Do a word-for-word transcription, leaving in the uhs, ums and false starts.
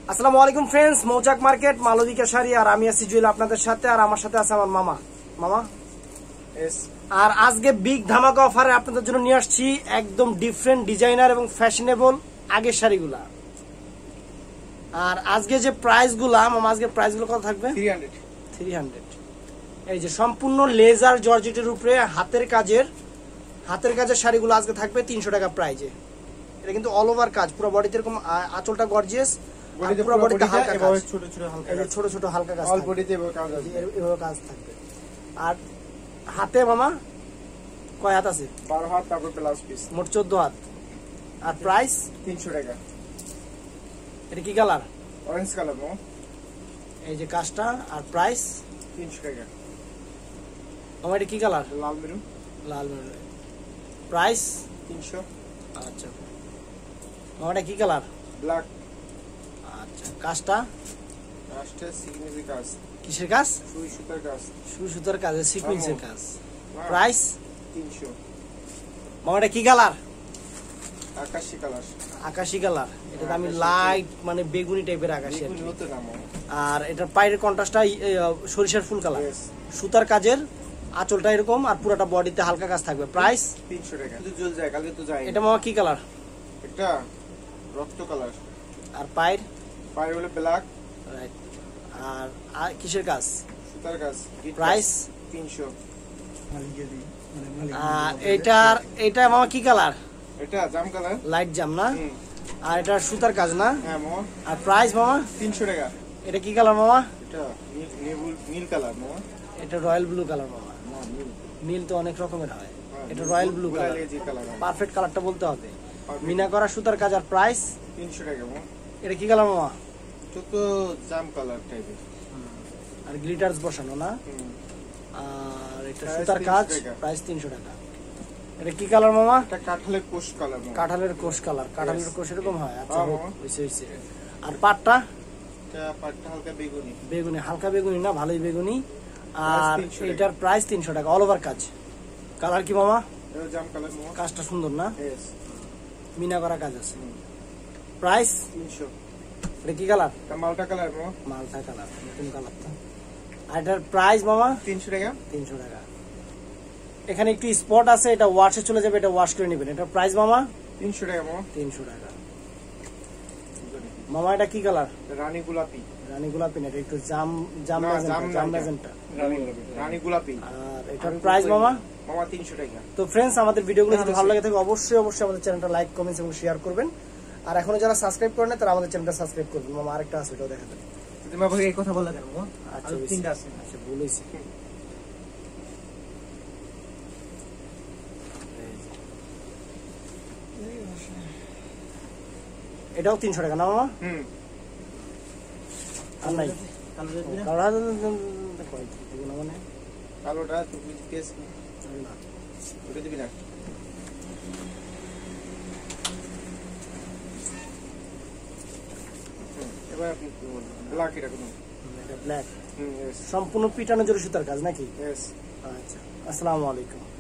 আসসালামু আলাইকুম ফ্রেন্ডস, মৌচাক মার্কেট মালবিকা শাড়ি আর আমি আছি জুয়েল আপনাদের সাথে। আর আমার সাথে আছে আমার মামা মামা এস। আর আজকে বিগ ধামাকা অফারে আপনাদের জন্য নিয়ে আসছি একদম ডিফারেন্ট ডিজাইনার এবং ফ্যাশনেবল আগের শাড়িগুলা। আর আজকে যে প্রাইসগুলা মামা, আজকে প্রাইসগুলো কত থাকবে? Three hundred. এই যে সম্পূর্ণ লেজার জর্জেটের উপরে হাতের কাজের হাতের কাজের শাড়িগুলো আজকে থাকবে তিনশো টাকা প্রাইজে। এটা কিন্তু অল ওভার কাজ, পুরো বডিতে এরকম আঁচলটা গর্জিয়াস, পুরো বডিতে হালকা কাজ, ছোট ছোট হালকা কাজ, ছোট ছোট হালকা কাজ, অল বডিতে এভাবে কাজ আছে, এভাবে কাজ থাকবে। আর হাতে মামা কয় হাত আছে? বারো হাত, তারপর প্লাস পিস মোট চোদ্দ হাত। আর প্রাইস তিনশো টাকা। এটা কি কালার? Orange colour. মো এই যে কাজটা। আর প্রাইস তিনশো টাকা। আমার এটা কি কালার? লাল মেরুন। লাল মেরুন। প্রাইস তিনশো। আচ্ছা, আমার এটা কি কালার? ব্ল্যাক। আচ্ছা, কাজটা কাজটা সিগনেচার কাজ। কিসের কাজ? সুই সুতার কাজ। সুই সুতার কাজ, সিকোয়েন্সের কাজ। প্রাইস তিনশো। মামা এটা কি কালার? আকাশী কালার। আকাশী কালার। এটা আমি লাইট মানে বেগুনি টাইপের আকাশী। বেগুনি হতে না মো। আর এটার পায়ের কন্ট্রাস্টটা সরিষার ফুল কালার। সুতার কাজের, আঁচলটা এরকম, আর পুরোটা বডিতে হালকা কাজ থাকবে। প্রাইস তিনশো টাকা। শুধু জল যায়, কালকে তো যায়। এটা মামা কি কালার? এটা রক্ত কালার। আর পায়ের পায়ের হলো ব্ল্যাক। রাইট। আর আর কিসের কাজ? সুতার কাজ। প্রাইস তিনশো। আর এটার এটা মামা কি কালার? এটা জাম কালার। লাইট জাম না? আর এটা সুতার কাজ না? হ্যাঁ মো। আর প্রাইস মামা তিনশো টাকা। এটা কি কালার মামা? এটা নীল নীল কালার মো। এটা রয়্যাল ব্লু কালার মামা। না নীল। নীল তো অনেক রকমের হয়, এটা রয়্যাল ব্লু কালার। লেজি কালার। পারফেক্ট কালারটা বলতে হবে। মিনা করা সুতার কাজ। আর প্রাইস তিনশো টাকা মো। এটা কি কালার মামা? তো তো জাম কালার টাইপের। আর গ্লিটারস বসানো না? আর এটা সুতার কাজ। প্রাইস তিনশো টাকা। এটা কি কালার মামা? এটা কাঁঠালের কোষ কালার। কাঁঠালের কোষ কালার। কাঁঠালের কোষ এরকম হয়। আচ্ছা, হইছে হইছে। আর পাটটা? এটা পাটটা হালকা বেগুনি। বেগুনি, হালকা বেগুনি না, ভালোই বেগুনি। আর এটার প্রাইস তিনশো টাকা, অল ওভার কাজ। কালার কি মামা? এটা জাম কালার মো। কাজটা সুন্দর না? यस। মিনা করা কাজ আছে। প্রাইস তিনশো। এটা কি কালার? এটা মালটা কালার মো। মালটা কালার, নতুন কালারটা। আর এটার প্রাইস মামা? তিনশো টাকা। তিনশো টাকা। এখানে একটু স্পট আছে, এটা ওয়াশে চলে যাবে, এটা ওয়াশ করে নেবেন। এটার প্রাইস মামা? তিনশো টাকা মো। তিনশো টাকা। মামা এটা কি কালার? রানী গোলাপি। রানী গোলাপি না, এটা একটু জাম জাম ম্যাজেন্টা, জাম ম্যাজেন্টা। রানী গোলাপি। আর এটার প্রাইস মামা? মামা তিনশো টাকা। তো ফ্রেন্ডস, আমাদের ভিডিওগুলো যদি ভালো লাগে থাকে অবশ্যই অবশ্যই আমাদের চ্যানেলটা লাইক, কমেন্টস এবং শেয়ার করবেন। আর এখনো যারা সাবস্ক্রাইব করেন তারা আমাদের চ্যানেলটা সাবস্ক্রাইব করবেন। মামা আরেকটা আছে, এটাও দেখা যাবে। তুমি আমাকে এই কথা বললা কেন মো? আচ্ছা, তিনটা আছে। আচ্ছা, বলেছি। এটাও তিনশো টাকা না মামা? হুম। আর নাই কালার মানে কালোটা তুমি কেস না, ওটা দিবি না। এবার আপনি ব্ল্যাক এটা কোন? এটা ব্ল্যাক। হুম, यस। সম্পূর্ণ পিটানো জরি সুতার কাজ নাকি? यस। আচ্ছা, আসসালামু আলাইকুম।